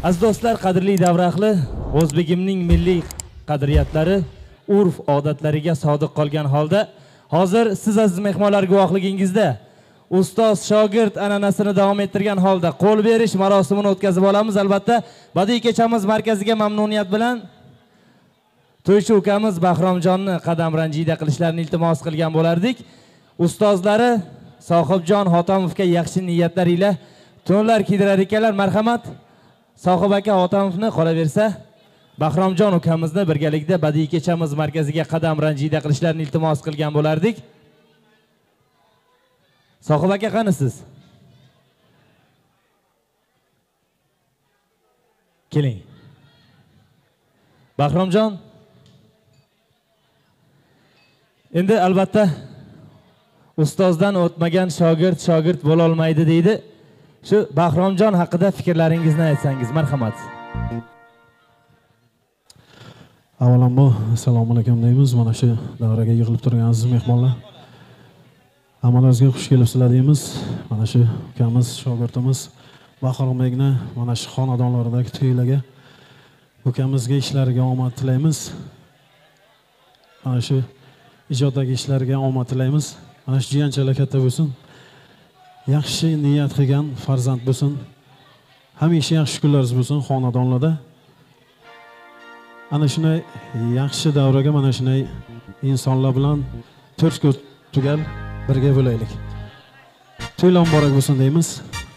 Aziz do'stlar, qadrli davra ahli, O'zbekimning milliy qadriyatlari, urf odatlariga sodiq qolgan holda hozir siz aziz mehmonlar guvohligingizda ustoz shogird an'anasini davom ettirgan holda qo'l berish marosimini o'tkazib olamiz. Albatta, badiiy kechamiz markaziga mamnuniyat bilan to'ychi ukamiz Bahromjonni qadam ranjida qilishlarini iltimos qilgan bo'lardik. Ustozlari Sohibjon Hotamovga yaxshi niyatlar ila to'nlar kiydirar ekanlar. Marhamat, Sohib aka Hotamovni qolaversa Bahromjon ukamizni birgalikda badiiy kechamiz markaziga qadam ranjida qilishlarini iltimos qilgan bo'lardik. Sohib aka qani siz? Keling. Bahromjon. Endi albatta ustozdan o'tmagan shogird bo'la olmaydi deydi. Shu Bahromjon haqida fikrlaringizni aytsangiz, marhamat. Avvalambor assalomu alaykum deymiz. Mana shu davraga yig'ilib turgan aziz mehmonlar, hammalaringizga xush kelibsizlar deymiz. Mana shu ukamiz, shogirdimiz Bahrombekni mana shu xonadonlaridagi to'ylarga ukamizga ishlariga omad tilaymiz. Mana shu ijoddagi ishlariga omad tilaymiz. Mana shu jiyanchalar katta bo'lsin. Yaxshi niyat qilgan farzand bo'lsin. Hamisha yaxshi kunlaringiz bo'lsin xonadonlarda. Ana shunday yaxshi davraga mana shunday insonlar bilan to'rt ko'z tugal birga bo'laylik. To'ylar muborak bo'lsin deymiz.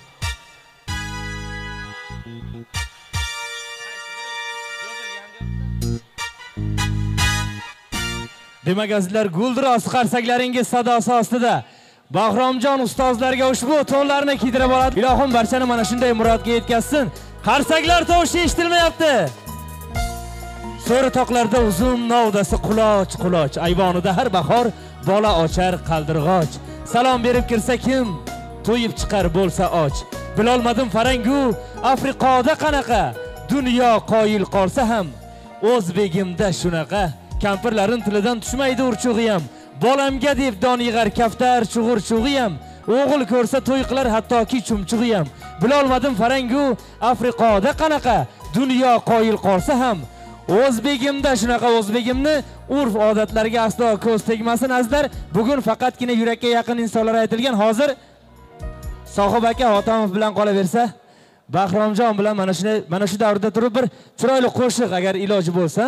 Demak azizlar, guldiroz qarsaklaringiz sadosi ostida Bahromjon ustozlarga ushbu to'nlarni kiydirib oladi. Ilohim barchani mana shunday murodga yetkazsin. Qarsaklar tovushi eshitilmayapti. So'ri toqlarda uzun novdasi quloch, ayvonida har bahor bola ochar qaldirg'och. Salom berib kirsa kim, to'yib chiqar bo'lsa och. Bilolmadim farangu, Afriqoda qanaqa, dunyo qoyil qolsa ham O'zbegimda shunaqa. Kampirlarin tilidan tushmaydi urchug'i ham. Bolamga deb don yig'ar kaftar chug'ur-chug'i ham. O'g'il ko'rsa to'y qilar hattoki chumchug'i ham. Bilolmadim farangu, Afriqoda qanaqa, dunyo qoyil qolsa ham O'zbegimda shunaqa. O'zbegimni urf odatlariga aslo ko'z tegmasin azizlar. Bugun faqatgina yurakka yaqin insonlar aytilgan. Hozir Sohib aka Hotamov bilan qolaversa, Bahromjon bilan mana shu davrda turib bir chiroyli qo'shiq agar iloji bo'lsa.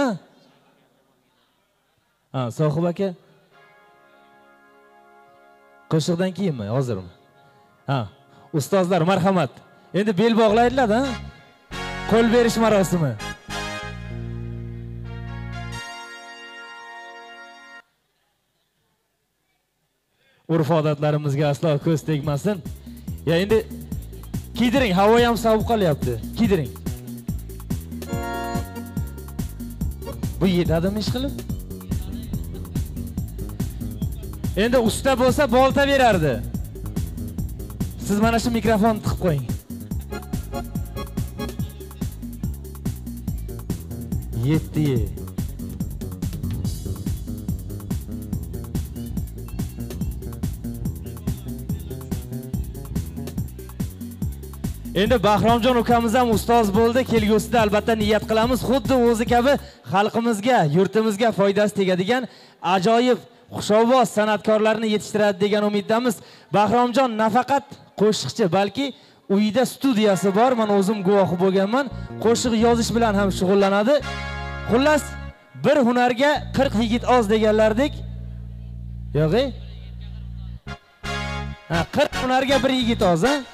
Sohib aka qo'shiqdan keyinmi, hozirmi? Ustozlar marhamat. Endi bel bog'laydilar-da. Qo'l berish marosimi. Urf odatlarimizga aslo ko'z tegmasin. Ya endi kiydiring, havo ham sovib qolyapti. Kiydiring. Bu yetadimi ish qilib? Endi usta bo'lsa bolta berardi. Siz mana shu mikrofonni tiqib qo'ying. Yetdi. Endi Bahromjon ukamiz ham ustoz bo'ldi. Kelgusida albatta niyat qilamiz, xuddi o'zi kabi xalqimizga, yurtimizga foydasi tegadigan ajoyib xushovoz san'atkorlarni yetishtiradi degan umiddamiz. Bahromjon nafaqat qo'shiqchi, balki uyida studiyasi bor. Men o'zim guvohi bo'lganman. Qo'shiq yozish bilan ham shug'ullanadi. Xullas, bir hunarga 40 yigit oz deganlardek. Yo'q-e? 40 hunarga bir yigit oz, ha?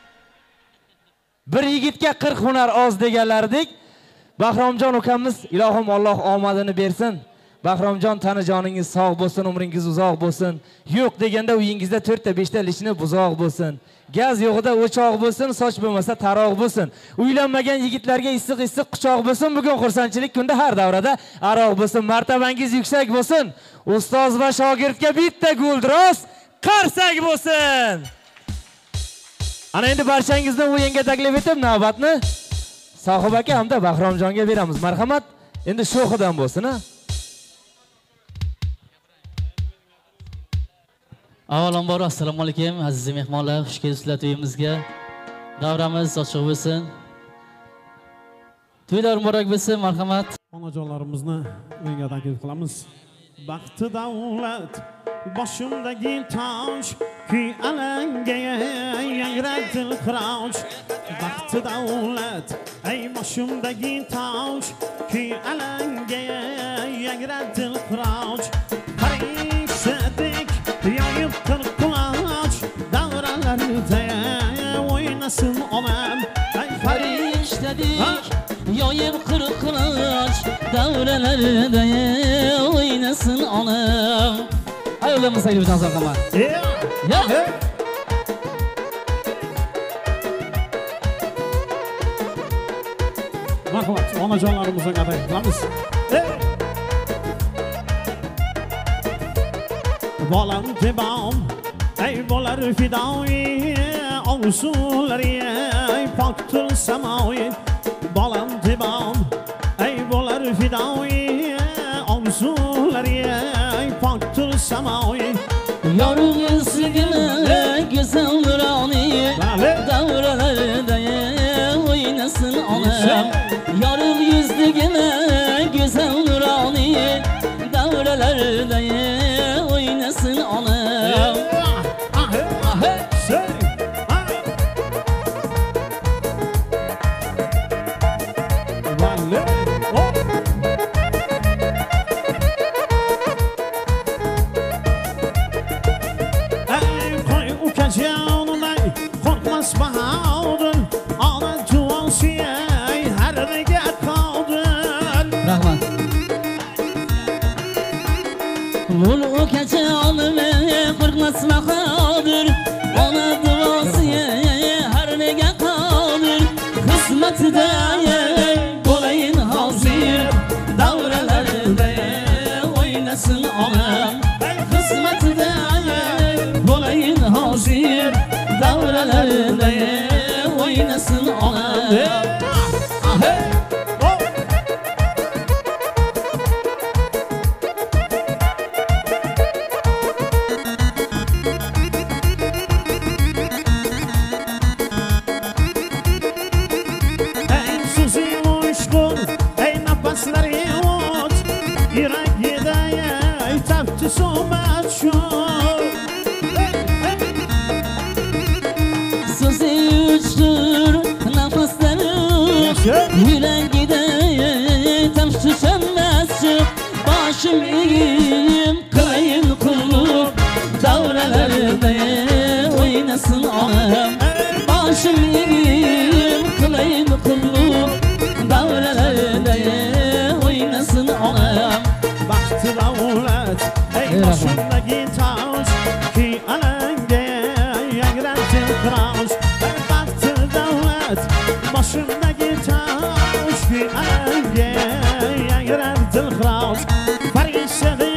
Bir yigitga 40 hunar oz deganlardek. Bahromjon ukamiz, ilohim Alloh omadini bersin. Bahromjon, tani joningiz sog' bo'lsin, umringiz uzoq bo'lsin. Yo'q deganda uyingizda 4 ta 5 ta lishni buzoq bo'lsin. Gaz yo'g'ida o'choq bo'lsin, soch bo'lmasa taroq bo'lsin. Uylanmagan yigitlarga issiq-issiq quchoq bo'lsin. Bugun xursandchilik kunda har davrada aroq bo'lsin. Martabangiz yuksak bo'lsin. Ustoz va shogirdga bitta guldiroz qarsak bo'lsin. Ana endi barchangizni o'yinga taklif etib, navbatni Sohib aka hamda Bahromjonga beramiz. Marhamat, endi sho'xidan bo'lsin, ha? Avvalambor assalomu alaykum aziz mehmonlar, xush kelibsizlar to'yimizga. Davramiz ochiq bo'lsin. To'ylar muborak bo'lsin, marhamat. Onajonlarimizni o'yinga taklif qilamiz. Baxti davlat boshimdagi toj, kuy alanga yangratdi qiroch. Baxti davlat ey boshimdagi toj, kuy alanga yangratdi qiroch. Farishtadik yoyib quloch, davralarda o'ynasın onam. Ey Farishtadik yoyib quloch, davralarda o'ynasın onam. Ayollarimiz sayılır bir dansa kaman. Ya. Marhamat, onajonlarimizga taklif qilamiz. Bolam tebam, ey bolar fidoi, ovsulari ey poktur samoy. Bolam tebam, ey bolar fidoi, ovsulari ey poktur samoy. Yorug' yuzligini go'zal nuroni, davralarda o'ynasın onam. Yorug' yuzligini go'zal nuroni, davralarda o'ynasın onam. Korkmaz bahadır, ana duası her rege kaldır. Rahmat. Ul ukacha onime qo'rqmas bahodir, ona duosi har nega qodir. Xizmatida bo'layin hozir, davralarda o'ynasın onam. Xizmatida bo'layin hozir, davralarda o'ynasın onam. Yüreğide temsil sönmezse, başım eğim kılayım kulluk, davralarda oynasın onam. Başım eğim kılayım kulluk, davralarda oynasın onam. Baxti davlat ey başımdagi toj, kuy alanga yangratdi qiroch. Baxti davlat başımdagi toj, kuy alanga yangratdi qiroch. Farishtadik